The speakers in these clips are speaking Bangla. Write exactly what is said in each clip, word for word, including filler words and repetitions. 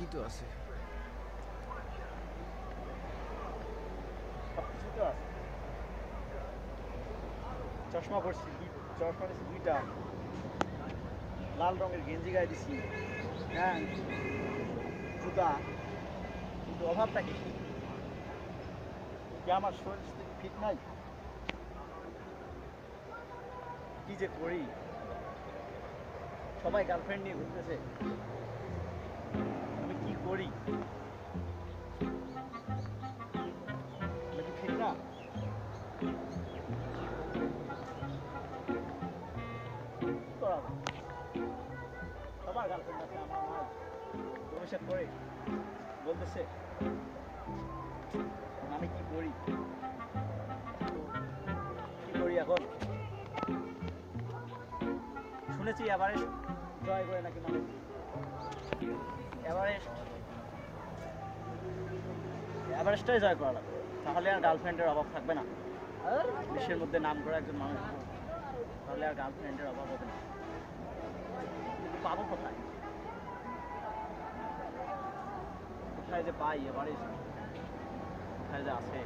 তো আছে সবকিছু তো আছে চশমা পরছি চশমা নিয়েছি দুইটা লাল রঙের গেঞ্জি গায়ে দিছি হ্যাঁ জুতা কিন্তু অভাবটা কি কি আমার শরীর ফিট নাই কি যে করি সবাই গার্লফ্রেন্ড নিয়ে ঘুরতেছে আমি কি করি আমি কি ঠিক না কি করাবো সবার গার্লফ্রেন্ড আছে আমার নাই ভবিষ্যৎ করে বলতেছে আমি কি করি কি করি এখন শুনেছি এভারেস্ট জয় করে নাকি মানুষ এভারেস্ট এভারেস্টটাই জয় করা লাগবে তাহলে আর গার্লফ্রেন্ডের অভাব থাকবে না বিশ্বের মধ্যে নাম করা একজন মানুষ তাহলে আর গার্লফ্রেন্ডের অভাব হবে না কিন্তু পাবো কোথায় কোথায় যে পাই এভারেস্ট কোথায় যে আছে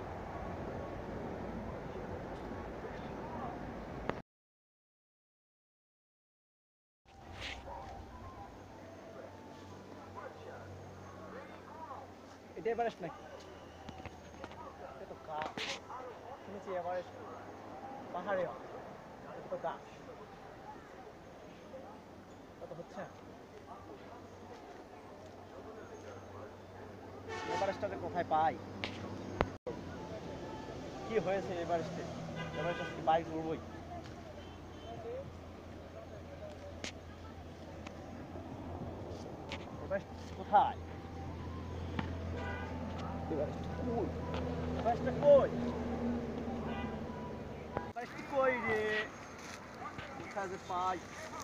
এটা এভারেস্ট নাকি এটা তো গাছ শুনেছি এভারেস্ট পাহাড়ে হয় এটা তো গাছ কত হচ্ছে এভারেস্টটাতে কোথায় পাই কি হয়েছে এভারেস্টে এভারেস্ট কি বাইক ঘুরবই এভারেস্ট কোথায় এভারেস্ট কই এভারেস্টটা কই এভারেস্ট কই রে কোথায় যে পাই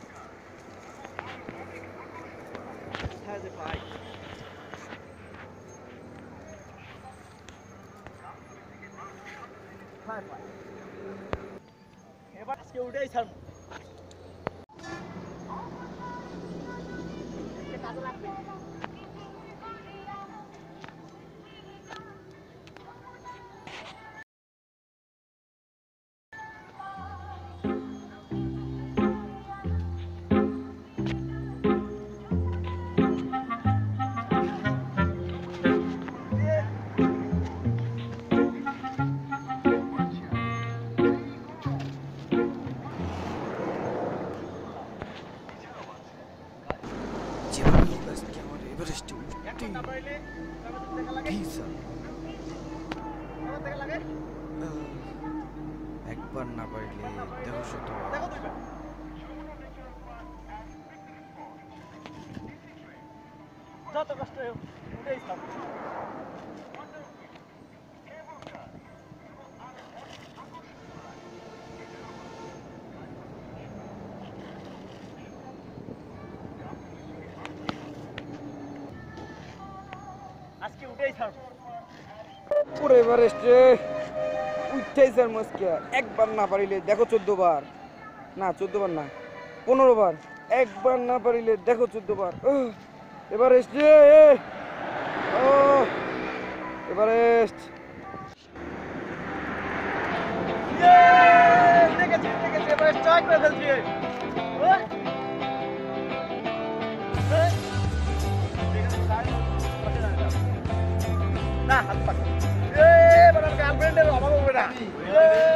কোথায় যে পাই কোথায় পাই এবার আজকে উঠেই ছাড়বো কাজে লাগবে এভারেস্টে উঠতেই একবার না পারলে দেখো শত যত কষ্ট উঠেই থাকবো আজকে উঠেই ছাড়বো পুরো এভারেস্টে উঠতেই স্যার মস্কিয়া একবার না পারিলে দেখো চোদ্দ বার না চোদ্দ বার না পনেরো বার একবার না পারিলে দেখো চোদ্দ বার এভারেস্ট রে ও এভারেস্ট এভারেস্ট জয় করে ফেলছি না হাত পাক এ বড় গার্লফ্রেন্ডের অভাব হবে না